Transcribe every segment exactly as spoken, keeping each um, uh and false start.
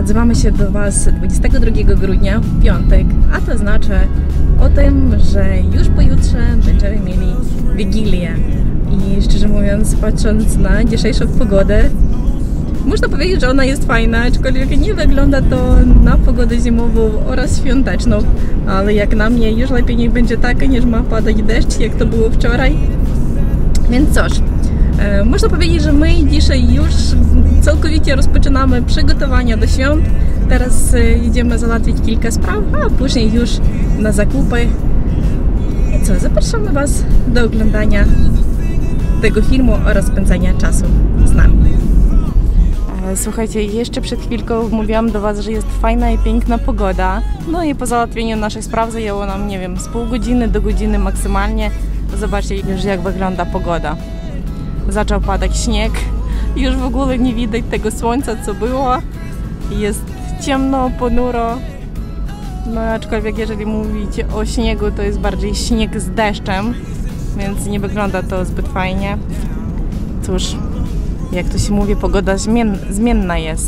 Odzywamy się do Was dwudziestego drugiego grudnia, w piątek, a to znaczy o tym, że już pojutrze będziemy mieli Wigilię. I szczerze mówiąc, patrząc na dzisiejszą pogodę, można powiedzieć, że ona jest fajna, aczkolwiek nie wygląda to na pogodę zimową oraz świąteczną. Ale jak na mnie, już lepiej niech będzie tak, niż ma padać deszcz, jak to było wczoraj. Więc cóż, e, można powiedzieć, że my dzisiaj już całkowicie rozpoczynamy przygotowania do świąt. Teraz e, idziemy załatwić kilka spraw, a później już na zakupy. I co, zapraszamy Was do oglądania tego filmu oraz spędzania czasu z nami. Słuchajcie, jeszcze przed chwilką mówiłam do Was, że jest fajna i piękna pogoda. No i po załatwieniu naszych spraw zajęło nam, nie wiem, z pół godziny do godziny maksymalnie. Zobaczcie już, jak wygląda pogoda. Zaczął padać śnieg. Już w ogóle nie widać tego słońca, co było. Jest ciemno, ponuro. No aczkolwiek jeżeli mówicie o śniegu, to jest bardziej śnieg z deszczem, więc nie wygląda to zbyt fajnie. Cóż, jak to się mówi, pogoda zmien zmienna jest.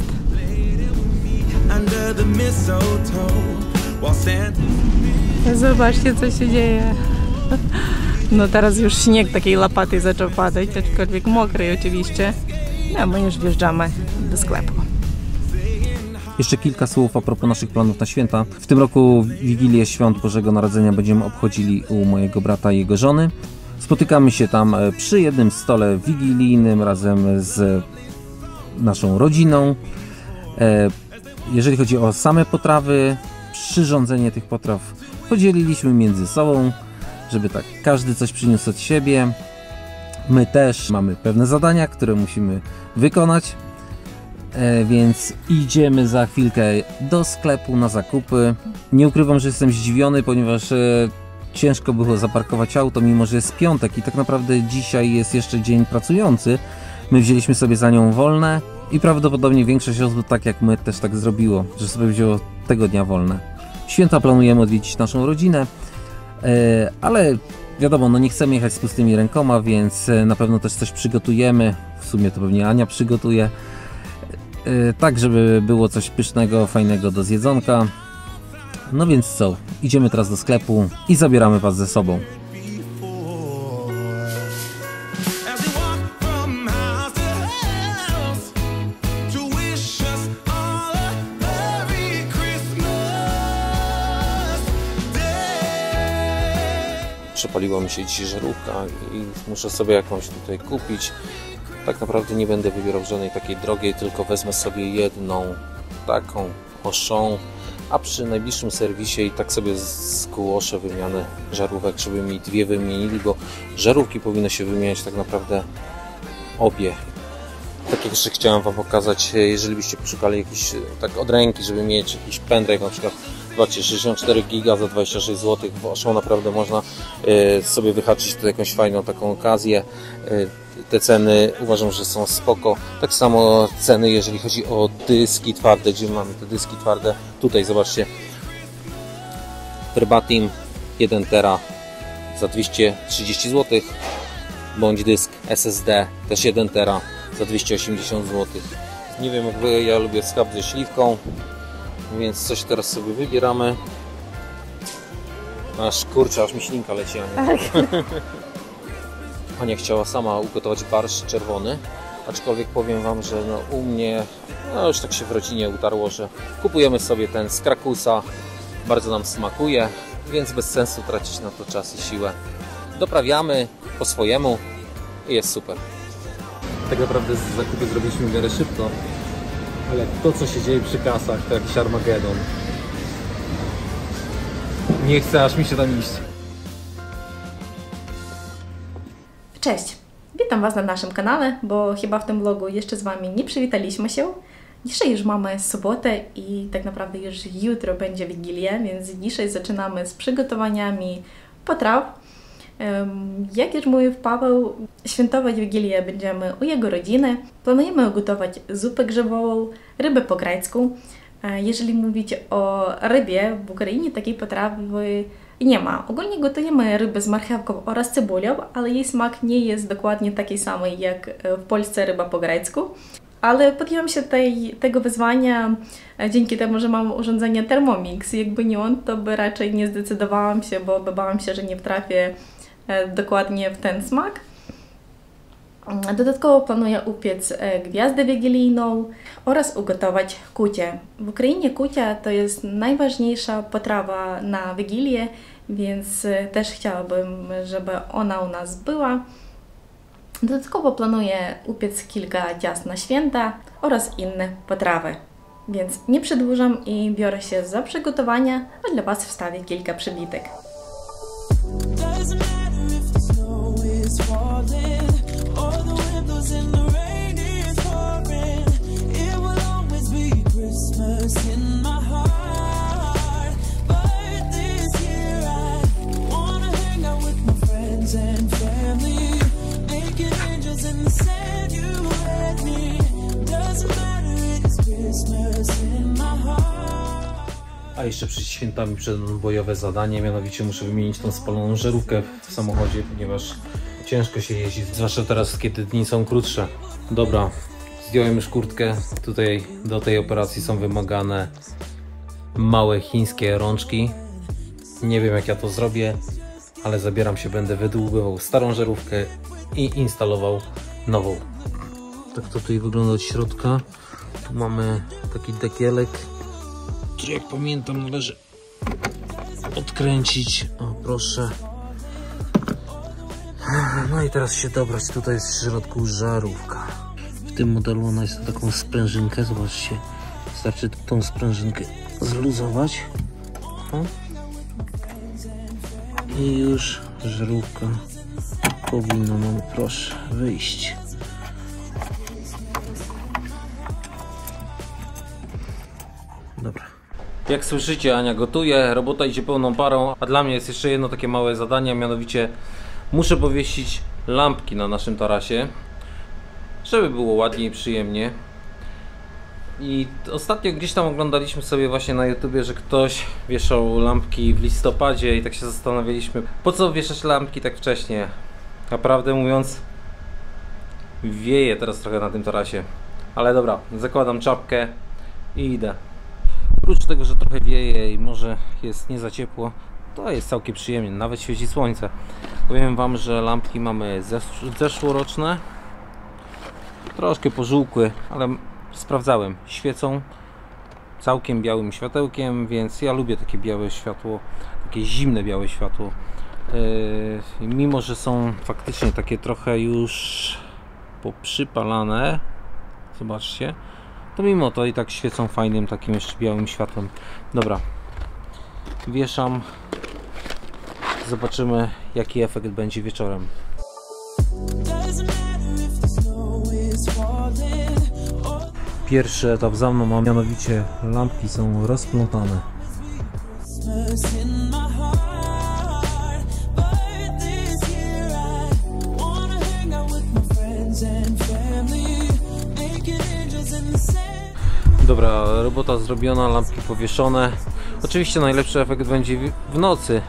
Zobaczcie, co się dzieje. No teraz już śnieg takiej łapaty zaczął padać, aczkolwiek mokry oczywiście. No my już wjeżdżamy do sklepu. Jeszcze kilka słów a propos naszych planów na święta. W tym roku Wigilię Świąt Bożego Narodzenia będziemy obchodzili u mojego brata i jego żony. Spotykamy się tam przy jednym stole wigilijnym razem z naszą rodziną. Jeżeli chodzi o same potrawy, przyrządzenie tych potraw podzieliliśmy między sobą, żeby tak każdy coś przyniósł od siebie. My też mamy pewne zadania, które musimy wykonać, więc idziemy za chwilkę do sklepu na zakupy. Nie ukrywam, że jestem zdziwiony, ponieważ ciężko było zaparkować auto, mimo że jest piątek i tak naprawdę dzisiaj jest jeszcze dzień pracujący. My wzięliśmy sobie za nią wolne i prawdopodobnie większość osób, tak jak my, też tak zrobiło, że sobie wzięło tego dnia wolne. W święta planujemy odwiedzić naszą rodzinę, ale wiadomo, no nie chcemy jechać z pustymi rękoma, więc na pewno też coś przygotujemy. W sumie to pewnie Ania przygotuje, tak żeby było coś pysznego, fajnego do zjedzonka. No więc co, idziemy teraz do sklepu i zabieramy Was ze sobą. Przepaliła mi się dzisiaj żarówka i muszę sobie jakąś tutaj kupić. Tak naprawdę nie będę wybierał żadnej takiej drogiej, tylko wezmę sobie jedną taką oszą, a przy najbliższym serwisie i tak sobie zgłoszę wymianę żarówek, żeby mi dwie wymienili, bo żarówki powinno się wymieniać tak naprawdę obie. Tak jak jeszcze chciałem Wam pokazać, jeżeli byście poszukali jakiś tak od ręki, żeby mieć jakiś pendrive, na przykład zobaczcie, sześćdziesiąt cztery giga za dwadzieścia sześć złotych, w Oszą naprawdę można y, sobie wyhaczyć tutaj jakąś fajną taką okazję. Y, te ceny uważam, że są spoko. Tak samo ceny, jeżeli chodzi o dyski twarde, gdzie mamy te dyski twarde. Tutaj zobaczcie, Verbatim jeden tera za dwieście trzydzieści złotych, bądź dysk S S D też jeden tera za dwieście osiemdziesiąt złotych. Nie wiem jak Wy, ja lubię schab ze śliwką, więc coś teraz sobie wybieramy. Aż kurczę, aż mi ślinka leci, Ania. Tak. Ania chciała sama ugotować barszcz czerwony, aczkolwiek powiem Wam, że no u mnie no już tak się w rodzinie utarło, że kupujemy sobie ten z Krakusa. Bardzo nam smakuje, więc bez sensu tracić na to czas i siłę. Doprawiamy po swojemu i jest super. Tak naprawdę zakupy zrobiliśmy w miarę szybko, ale to co się dzieje przy kasach to jakiś Armagedon. Nie chcę aż mi się tam iść. Cześć! Witam Was na naszym kanale, bo chyba w tym vlogu jeszcze z Wami nie przywitaliśmy się. Dzisiaj już mamy sobotę i tak naprawdę już jutro będzie Wigilia, więc dzisiaj zaczynamy z przygotowaniami potraw. Jak już mówił Paweł, świętować Wigilię będziemy u jego rodziny. Planujemy ugotować zupę grzybową, rybę po grecku. Jeżeli mówicie o rybie, w Ukrainie takiej potrawy nie ma. Ogólnie gotujemy rybę z marchewką oraz cebulią, ale jej smak nie jest dokładnie taki sam jak w Polsce ryba po grecku. Ale podjęłam się tej, tego wyzwania dzięki temu, że mam urządzenie Thermomix. Jakby nie on, to by raczej nie zdecydowałam się, bo bałam się, że nie wtrafię dokładnie w ten smak. Dodatkowo planuję upiec gwiazdę wigilijną oraz ugotować kucie. W Ukrainie kucia to jest najważniejsza potrawa na Wigilię, więc też chciałabym, żeby ona u nas była. Dodatkowo planuję upiec kilka ciast na święta oraz inne potrawy. Więc nie przedłużam i biorę się za przygotowania, a dla Was wstawię kilka przybitek. A jeszcze przed świętami przed bojowe zadanie, mianowicie muszę wymienić tą spaloną żarówkę w samochodzie, ponieważ ciężko się jeździ, zwłaszcza teraz, kiedy dni są krótsze. Dobra, zdjąłem już kurtkę. Tutaj do tej operacji są wymagane małe chińskie rączki. Nie wiem, jak ja to zrobię, ale zabieram się, będę wydłubywał starą żarówkę i instalował nową. Tak to tutaj wygląda od środka. Tu mamy taki dekielek, który, jak pamiętam, należy odkręcić. O, proszę. No i teraz się dobrać. Tutaj jest w środku żarówka. W tym modelu ona jest na taką sprężynkę. Zobaczcie, wystarczy tą sprężynkę zluzować. O. I już żarówka powinna nam, proszę, wyjść. Dobra. Jak słyszycie, Ania gotuje, robota idzie pełną parą, a dla mnie jest jeszcze jedno takie małe zadanie, mianowicie muszę powiesić lampki na naszym tarasie, żeby było ładniej i przyjemnie. I ostatnio gdzieś tam oglądaliśmy sobie właśnie na YouTubie, że ktoś wieszał lampki w listopadzie i tak się zastanawialiśmy, po co wieszać lampki tak wcześnie. Naprawdę mówiąc, wieje teraz trochę na tym tarasie. Ale dobra, zakładam czapkę i idę. Oprócz tego, że trochę wieje i może jest nie za ciepło, to jest całkiem przyjemnie, nawet świeci słońce. Powiem Wam, że lampki mamy zeszłoroczne, troszkę pożółkły, ale sprawdzałem, świecą całkiem białym światełkiem, więc ja lubię takie białe światło, takie zimne białe światło. Yy, mimo że są faktycznie takie trochę już poprzypalane, zobaczcie, to mimo to i tak świecą fajnym takim jeszcze białym światłem. Dobra, wieszam, zobaczymy, jaki efekt będzie wieczorem. Pierwszy etap za mną, a mianowicie lampki są rozplątane. Dobra, robota zrobiona, lampki powieszone. Oczywiście najlepszy efekt będzie w nocy.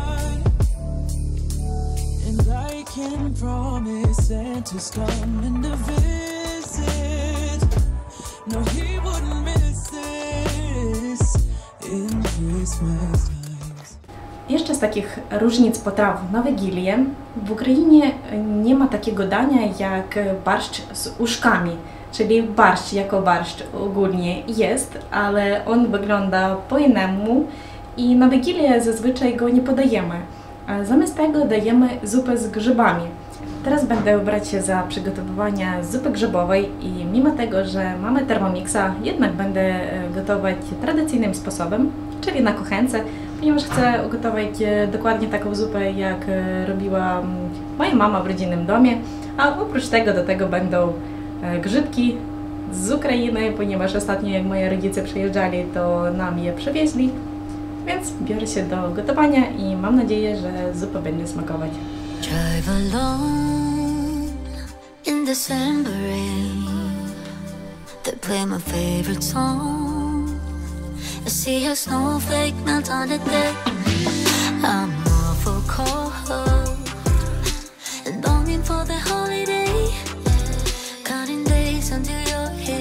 Jeszcze z takich różnic potraw na Wigilię. W Ukrainie nie ma takiego dania jak barszcz z uszkami. Czyli barszcz jako barszcz ogólnie jest, ale on wygląda po innemu i na Wigilię zazwyczaj go nie podajemy. Zamiast tego dajemy zupę z grzybami. Teraz będę brać się za przygotowywanie zupy grzybowej i mimo tego, że mamy Thermomixa, jednak będę gotować tradycyjnym sposobem, czyli na kuchence, ponieważ chcę ugotować dokładnie taką zupę, jak robiła moja mama w rodzinnym domie, a oprócz tego do tego będą grzybki z Ukrainy, ponieważ ostatnio jak moi rodzice przyjeżdżali, to nam je przywieźli, więc biorę się do gotowania i mam nadzieję, że zupa będzie smakować. Drive alone in December rain. They play my favorite song. I see a snowflake melt on the deck. I'm awful cold and longing for the holiday. Counting days until you're here.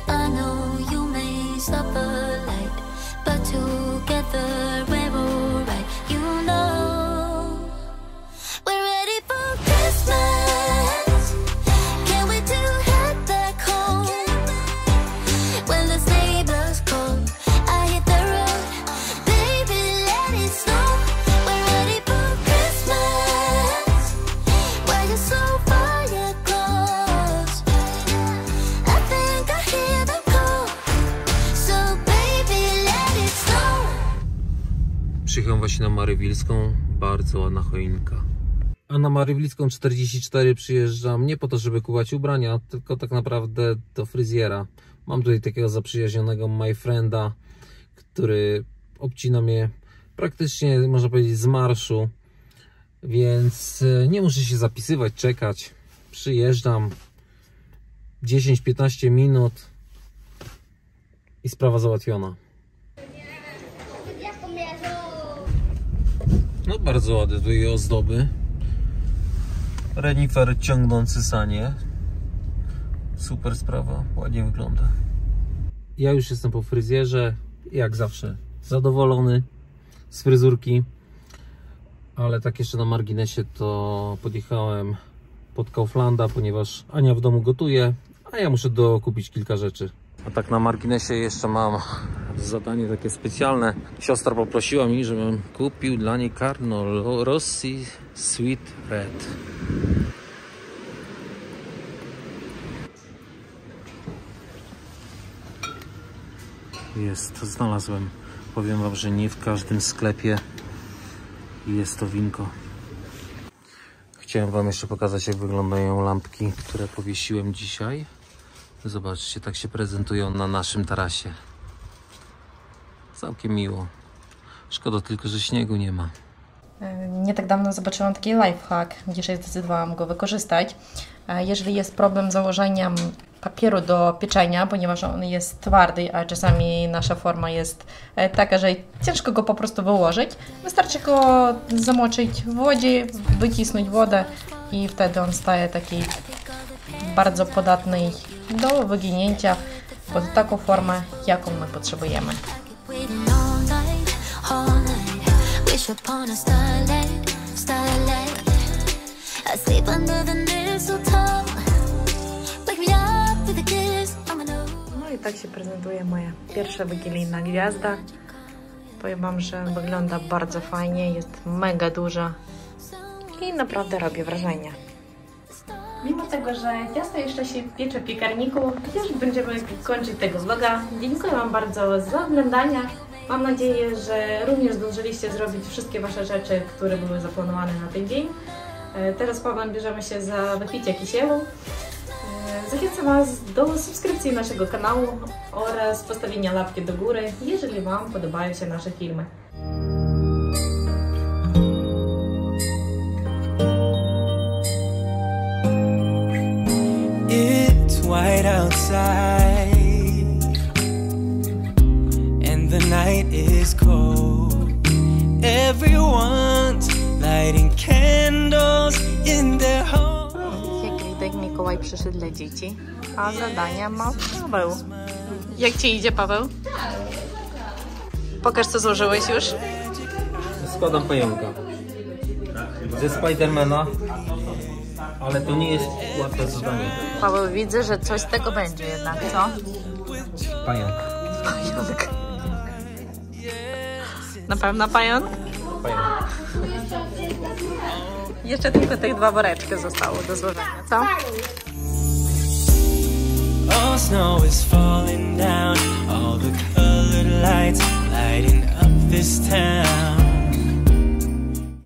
I know you may suffer light, but together we're alright. You know we're ready for Christmas. Can't wait to head back home. When the sleigh blows cold, I hit the road. Baby, let it snow. We're ready for Christmas. Why you so far yet close? I think I hear them call. So baby, let it snow. Przyjechałem właśnie na Marywilską, bardzo ładna choinka. A na Marywilską czterdzieści cztery przyjeżdżam nie po to, żeby kupować ubrania, tylko tak naprawdę do fryzjera. Mam tutaj takiego zaprzyjaźnionego my frienda, który obcina mnie praktycznie, można powiedzieć, z marszu, więc nie muszę się zapisywać, czekać. Przyjeżdżam dziesięć piętnaście minut i sprawa załatwiona. No bardzo ładne tutaj ozdoby. Renifer ciągnący sanie. Super sprawa, ładnie wygląda. Ja już jestem po fryzjerze, jak zawsze zadowolony z fryzurki. Ale tak jeszcze na marginesie, to podjechałem pod Kauflanda, ponieważ Ania w domu gotuje, a ja muszę dokupić kilka rzeczy. A tak na marginesie jeszcze mam zadanie takie specjalne. Siostra poprosiła mnie, żebym kupił dla niej Carlo Rossi Sweet Red. Jest, znalazłem. Powiem wam, że nie w każdym sklepie jest to winko. Chciałem wam jeszcze pokazać, jak wyglądają lampki, które powiesiłem dzisiaj. Zobaczcie, tak się prezentują na naszym tarasie. Całkiem miło. Szkoda tylko, że śniegu nie ma. Nie tak dawno zobaczyłam taki lifehack. Dzisiaj zdecydowałam go wykorzystać. Jeżeli jest problem z założeniem papieru do pieczenia, ponieważ on jest twardy, a czasami nasza forma jest taka, że ciężko go po prostu wyłożyć, wystarczy go zamoczyć w wodzie, wycisnąć wodę i wtedy on staje taki bardzo podatny do wyginięcia pod taką formę, jaką my potrzebujemy. No i tak się prezentuje moja pierwsza wigilijna gwiazda. Powiem wam, że wygląda bardzo fajnie, jest mega duża i naprawdę robi wrażenie. Mimo tego, że ciasto jeszcze się piecze w piekarniku, już będziemy kończyć tego vloga. Dziękuję wam bardzo za oglądanie. Mam nadzieję, że również zdążyliście zrobić wszystkie wasze rzeczy, które były zaplanowane na ten dzień. Teraz Pawłem bierzemy się za wypicie kisiełu. Zachęcam was do subskrypcji naszego kanału oraz postawienia łapki do góry, jeżeli wam podobają się nasze filmy. White outside and the night is cold. Everyone's lighting candles in their home. Jak widać, Mikołaj przyszedł dla dzieci, a zadania ma Paweł. Jak ci idzie, Paweł? Pokaż, co złożyłeś już. Składam pająka ze Spidermana, ale to nie jest łatwe zadanie. Paweł, widzę, że coś z tego będzie jednak, co? Pająk. Pająk. Na pewno pająk? Pająk. Jeszcze tylko tych dwa woreczki zostało do złożenia, co? All snow is falling down, all the colored lights lighting up this town.